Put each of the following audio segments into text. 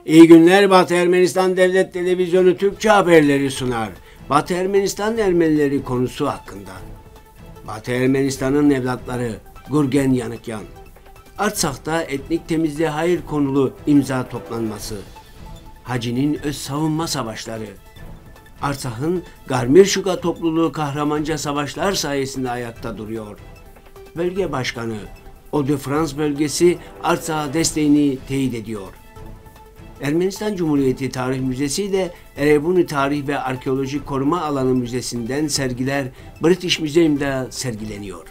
İyi günler. Batı Ermenistan Devlet Televizyonu Türkçe haberleri sunar. Batı Ermenistan Ermenileri konusu hakkında. Batı Ermenistan'ın evlatları Gurgen Yanıkyan. Artsak'ta etnik temizliğe hayır konulu imza toplanması. Hacı'nin öz savunma savaşları. Artsak'ın Garmirşuka topluluğu kahramanca savaşlar sayesinde ayakta duruyor. Bölge Başkanı Hauts-de-France bölgesi Artsak'a desteğini teyit ediyor. Ermenistan Cumhuriyeti Tarih Müzesi ile Erebuni Tarih ve Arkeoloji Koruma Alanı Müzesi'nden sergiler British Museum'da sergileniyor.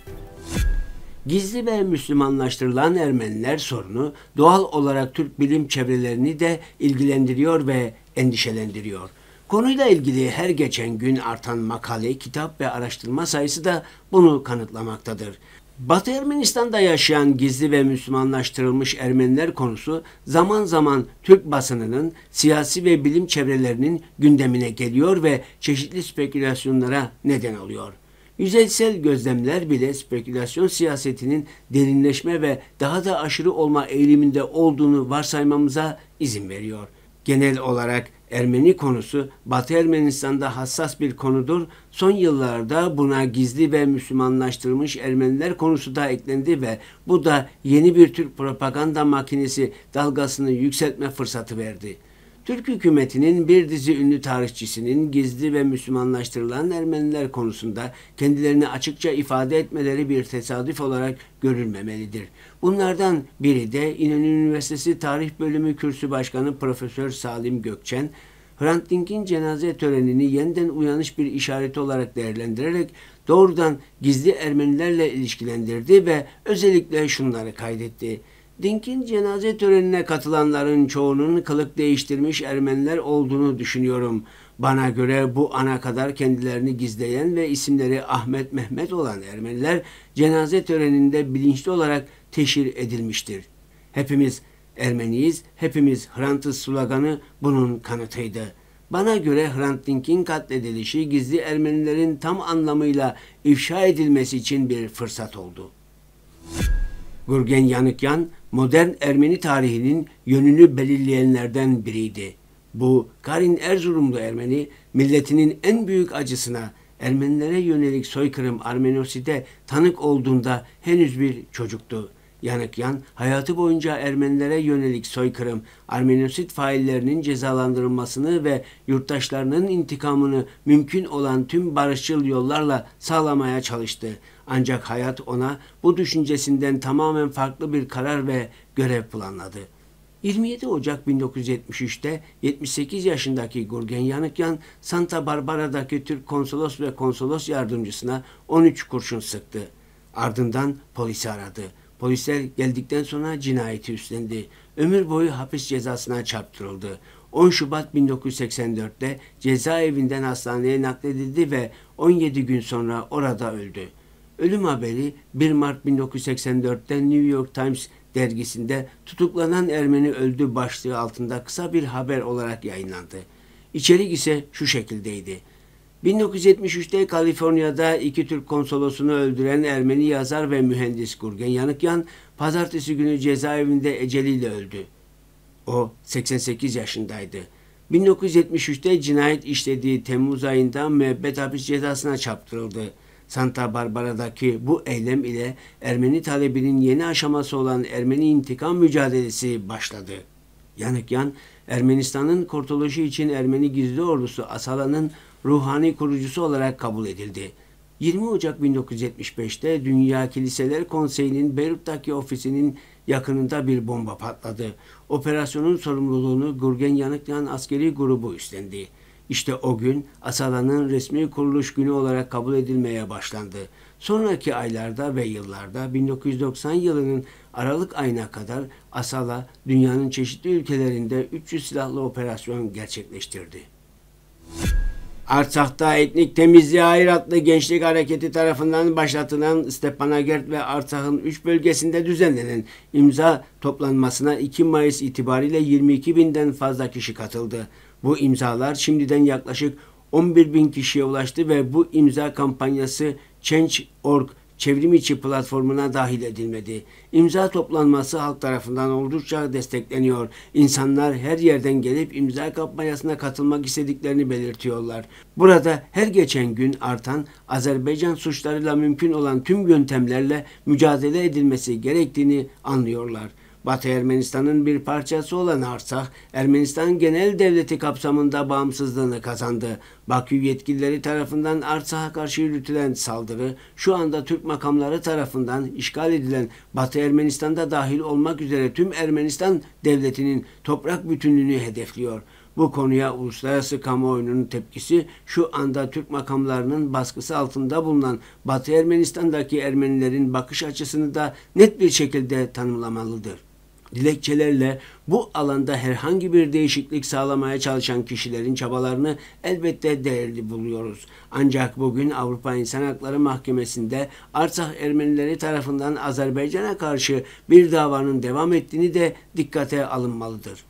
Gizli ve Müslümanlaştırılan Ermeniler sorunu doğal olarak Türk bilim çevrelerini de ilgilendiriyor ve endişelendiriyor. Konuyla ilgili her geçen gün artan makale, kitap ve araştırma sayısı da bunu kanıtlamaktadır. Batı Ermenistan'da yaşayan gizli ve Müslümanlaştırılmış Ermeniler konusu zaman zaman Türk basınının, siyasi ve bilim çevrelerinin gündemine geliyor ve çeşitli spekülasyonlara neden oluyor. Yüzeysel gözlemler bile spekülasyon siyasetinin derinleşme ve daha da aşırı olma eğiliminde olduğunu varsaymamıza izin veriyor. Genel olarak Ermeni konusu Batı Ermenistan'da hassas bir konudur. Son yıllarda buna gizli ve Müslümanlaştırılmış Ermeniler konusu da eklendi ve bu da yeni bir Türk propaganda makinesi dalgasını yükseltme fırsatı verdi. Türk hükümetinin bir dizi ünlü tarihçisinin gizli ve Müslümanlaştırılan Ermeniler konusunda kendilerini açıkça ifade etmeleri bir tesadüf olarak görülmemelidir. Bunlardan biri de İnönü Üniversitesi Tarih Bölümü Kürsü Başkanı Profesör Salim Gökçen, Hrant Dink'in cenaze törenini yeniden uyanış bir işareti olarak değerlendirerek doğrudan gizli Ermenilerle ilişkilendirdi ve özellikle şunları kaydetti. Dink'in cenaze törenine katılanların çoğunun kılık değiştirmiş Ermeniler olduğunu düşünüyorum. Bana göre bu ana kadar kendilerini gizleyen ve isimleri Ahmet Mehmet olan Ermeniler cenaze töreninde bilinçli olarak teşhir edilmiştir. Hepimiz Ermeniyiz, hepimiz Hrant'ız sloganı bunun kanıtıydı. Bana göre Hrant Dink'in katledilişi gizli Ermenilerin tam anlamıyla ifşa edilmesi için bir fırsat oldu. Gurgen Yanıkyan, modern Ermeni tarihinin yönünü belirleyenlerden biriydi. Bu Karin Erzurumlu Ermeni, milletinin en büyük acısına, Ermenilere yönelik soykırım Armenoside tanık olduğunda henüz bir çocuktu. Yanıkyan, hayatı boyunca Ermenilere yönelik soykırım, Armenosit faillerinin cezalandırılmasını ve yurttaşlarının intikamını mümkün olan tüm barışçıl yollarla sağlamaya çalıştı. Ancak hayat ona bu düşüncesinden tamamen farklı bir karar ve görev planladı. 27 Ocak 1973'te 78 yaşındaki Gurgen Yanıkyan, Santa Barbara'daki Türk konsolos ve konsolos yardımcısına 13 kurşun sıktı. Ardından polisi aradı. Polisler geldikten sonra cinayeti üstlendi. Ömür boyu hapis cezasına çarptırıldı. 10 Şubat 1984'te cezaevinden hastaneye nakledildi ve 17 gün sonra orada öldü. Ölüm haberi 1 Mart 1984'te New York Times dergisinde tutuklanan Ermeni öldü başlığı altında kısa bir haber olarak yayınlandı. İçerik ise şu şekildeydi. 1973'te Kaliforniya'da 2 Türk konsolosunu öldüren Ermeni yazar ve mühendis Gurgen Yanıkyan, pazartesi günü cezaevinde eceliyle öldü. O 88 yaşındaydı. 1973'te cinayet işlediği Temmuz ayında müebbet hapis cezasına çarptırıldı. Santa Barbara'daki bu eylem ile Ermeni talebinin yeni aşaması olan Ermeni intikam mücadelesi başladı. Yanıkyan, Ermenistan'ın kurtuluşu için Ermeni Gizli Ordusu Asala'nın ruhani kurucusu olarak kabul edildi. 20 Ocak 1975'te Dünya Kiliseler Konseyi'nin Beyrut'taki ofisinin yakınında bir bomba patladı. Operasyonun sorumluluğunu Gurgen Yanıkyan askeri grubu üstlendi. İşte o gün Asala'nın resmi kuruluş günü olarak kabul edilmeye başlandı. Sonraki aylarda ve yıllarda 1990 yılının Aralık ayına kadar Asala dünyanın çeşitli ülkelerinde 300 silahlı operasyon gerçekleştirdi. Artsak'ta etnik temizliğe hayır adlı gençlik hareketi tarafından başlatılan Stepanakert ve Artsak'ın 3 bölgesinde düzenlenen imza toplanmasına 2 Mayıs itibariyle 22 binden fazla kişi katıldı. Bu imzalar şimdiden yaklaşık 11 bin kişiye ulaştı ve bu imza kampanyası Change.org çevrim içi platformuna dahil edilmedi. İmza toplanması halk tarafından oldukça destekleniyor. İnsanlar her yerden gelip imza kampanyasına katılmak istediklerini belirtiyorlar. Burada her geçen gün artan Azerbaycan suçlarıyla mümkün olan tüm yöntemlerle mücadele edilmesi gerektiğini anlıyorlar. Batı Ermenistan'ın bir parçası olan Artsakh, Ermenistan genel devleti kapsamında bağımsızlığını kazandı. Bakü yetkilileri tarafından Artsakh'a karşı yürütülen saldırı, şu anda Türk makamları tarafından işgal edilen Batı Ermenistan'da dahil olmak üzere tüm Ermenistan devletinin toprak bütünlüğünü hedefliyor. Bu konuya uluslararası kamuoyunun tepkisi şu anda Türk makamlarının baskısı altında bulunan Batı Ermenistan'daki Ermenilerin bakış açısını da net bir şekilde tanımlamalıdır. Dilekçelerle bu alanda herhangi bir değişiklik sağlamaya çalışan kişilerin çabalarını elbette değerli buluyoruz. Ancak bugün Avrupa İnsan Hakları Mahkemesi'nde Artsakh Ermenileri tarafından Azerbaycan'a karşı bir davanın devam ettiğini de dikkate alınmalıdır.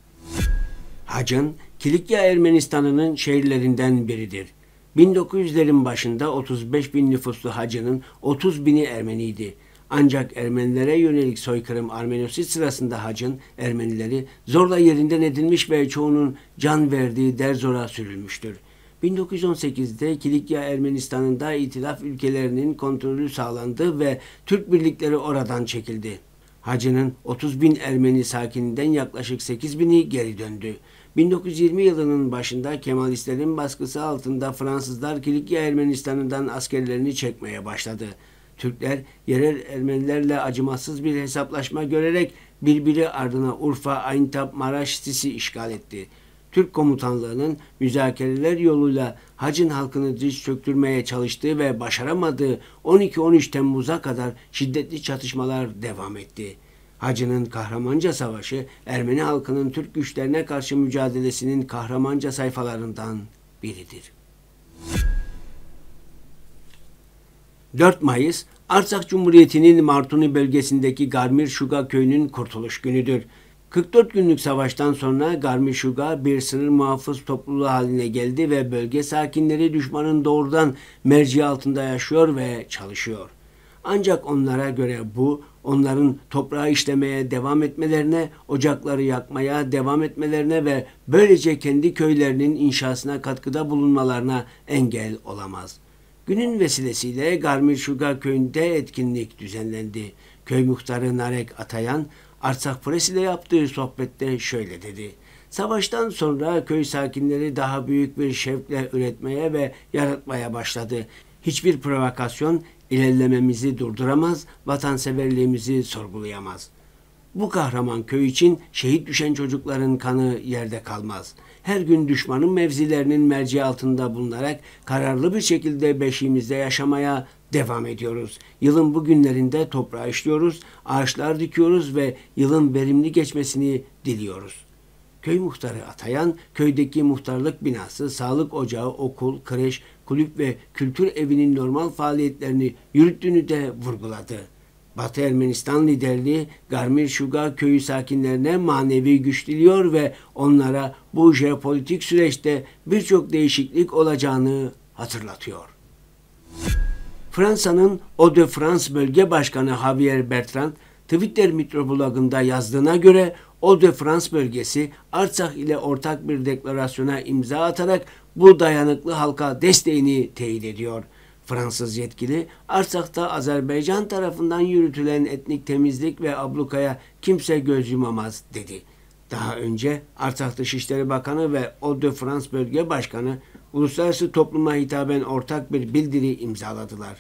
Hacın, Kilikya Ermenistan'ının şehirlerinden biridir. 1900'lerin başında 35 bin nüfuslu Hacı'nın 30 bini Ermeniydi. Ancak Ermenilere yönelik soykırım Armenosit sırasında Hacın Ermenileri zorla yerinden edilmiş ve çoğunun can verdiği Derzor'a sürülmüştür. 1918'de Kilikya Ermenistan'ında İtilaf ülkelerinin kontrolü sağlandı ve Türk birlikleri oradan çekildi. Hacı'nın 30 bin Ermeni sakininden yaklaşık 8 bini geri döndü. 1920 yılının başında Kemalistlerin baskısı altında Fransızlar Kilikya Ermenistan'ından askerlerini çekmeye başladı. Türkler yerel Ermenilerle acımasız bir hesaplaşma görerek birbiri ardına Urfa, Aintab, Maraş, Sisi işgal etti. Türk komutanlığının müzakereler yoluyla Hacın halkını diz çöktürmeye çalıştığı ve başaramadığı 12-13 Temmuz'a kadar şiddetli çatışmalar devam etti. Hacı'nın kahramanca savaşı Ermeni halkının Türk güçlerine karşı mücadelesinin kahramanca sayfalarından biridir. 4 Mayıs, Artsakh Cumhuriyeti'nin Martuni bölgesindeki Garmir Şuga köyünün kurtuluş günüdür. 44 günlük savaştan sonra Garmir Şuga bir sınır muhafız topluluğu haline geldi ve bölge sakinleri düşmanın doğrudan merci altında yaşıyor ve çalışıyor. Ancak onlara göre bu, onların toprağı işlemeye devam etmelerine, ocakları yakmaya devam etmelerine ve böylece kendi köylerinin inşasına katkıda bulunmalarına engel olamaz. Günün vesilesiyle Garmir Şuga köyünde etkinlik düzenlendi. Köy muhtarı Narek Atayan, Artsakh Press ile yaptığı sohbette şöyle dedi. Savaştan sonra köy sakinleri daha büyük bir şevkle üretmeye ve yaratmaya başladı. Hiçbir provokasyon ilerlememizi durduramaz, vatanseverliğimizi sorgulayamaz. Bu kahraman köy için şehit düşen çocukların kanı yerde kalmaz. Her gün düşmanın mevzilerinin merci altında bulunarak kararlı bir şekilde beşiğimizde yaşamaya devam ediyoruz. Yılın bu günlerinde toprağı işliyoruz, ağaçlar dikiyoruz ve yılın verimli geçmesini diliyoruz. Köy muhtarı Atayan, köydeki muhtarlık binası, sağlık ocağı, okul, kreş, kulüp ve kültür evinin normal faaliyetlerini yürüttüğünü de vurguladı. Batı Ermenistan liderliği Garmir Şuga köyü sakinlerine manevi güç diliyor ve onlara bu jeopolitik süreçte birçok değişiklik olacağını hatırlatıyor. Fransa'nın Hauts-de-France Bölge Başkanı Javier Bertrand, Twitter mikroblogunda yazdığına göre Hauts-de-France bölgesi Artsakh ile ortak bir deklarasyona imza atarak bu dayanıklı halka desteğini teyit ediyor. Fransız yetkili, Artsakh'ta Azerbaycan tarafından yürütülen etnik temizlik ve ablukaya kimse göz yumamaz dedi. Daha önce Artsakh Dışişleri Bakanı ve Hauts-de-France Bölge Başkanı uluslararası topluma hitaben ortak bir bildiri imzaladılar.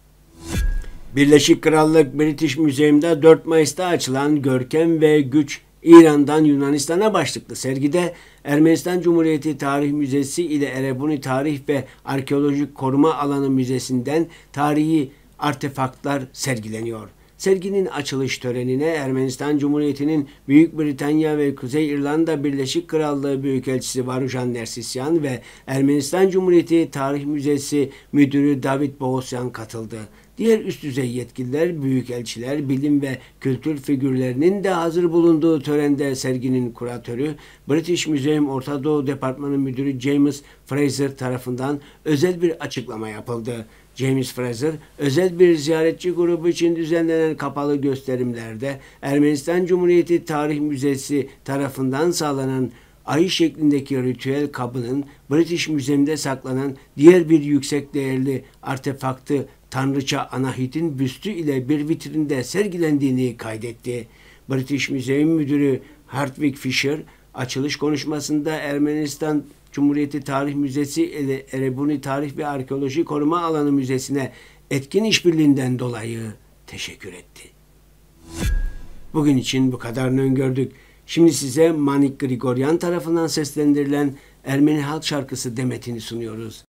Birleşik Krallık British Museum'da 4 Mayıs'ta açılan Görkem ve Güç İran'dan Yunanistan'a başlıklı sergide Ermenistan Cumhuriyeti Tarih Müzesi ile Erebuni Tarih ve Arkeolojik Koruma Alanı Müzesi'nden tarihi artefaktlar sergileniyor. Serginin açılış törenine Ermenistan Cumhuriyeti'nin Büyük Britanya ve Kuzey İrlanda Birleşik Krallığı Büyükelçisi Varujan Nersisyan ve Ermenistan Cumhuriyeti Tarih Müzesi Müdürü David Boğosyan katıldı. Diğer üst düzey yetkililer, büyükelçiler, bilim ve kültür figürlerinin de hazır bulunduğu törende serginin kuratörü, British Museum Orta Doğu Departmanı Müdürü James Fraser tarafından özel bir açıklama yapıldı. James Fraser, özel bir ziyaretçi grubu için düzenlenen kapalı gösterimlerde Ermenistan Cumhuriyeti Tarih Müzesi tarafından sağlanan ayı şeklindeki ritüel kabının British Müzesi'nde saklanan diğer bir yüksek değerli artefaktı Tanrıça Anahit'in büstü ile bir vitrinde sergilendiğini kaydetti. British Museum Müdürü Hartwig Fisher, açılış konuşmasında Ermenistan Cumhuriyeti Tarih Müzesi ile Erebuni Tarih ve Arkeoloji Koruma Alanı Müzesi'ne etkin işbirliğinden dolayı teşekkür etti. Bugün için bu kadarını öngördük. Şimdi size Manik Grigoryan tarafından seslendirilen Ermeni halk şarkısı demetini sunuyoruz.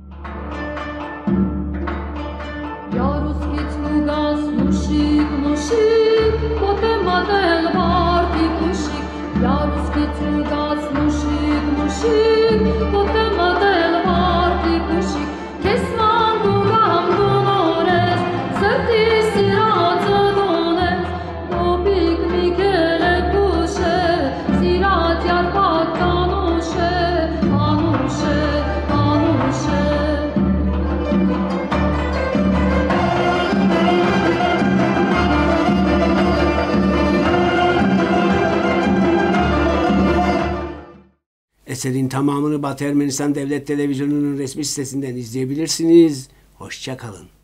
Eserin tamamını Batı Ermenistan Devlet Televizyonu'nun resmi sitesinden izleyebilirsiniz. Hoşça kalın.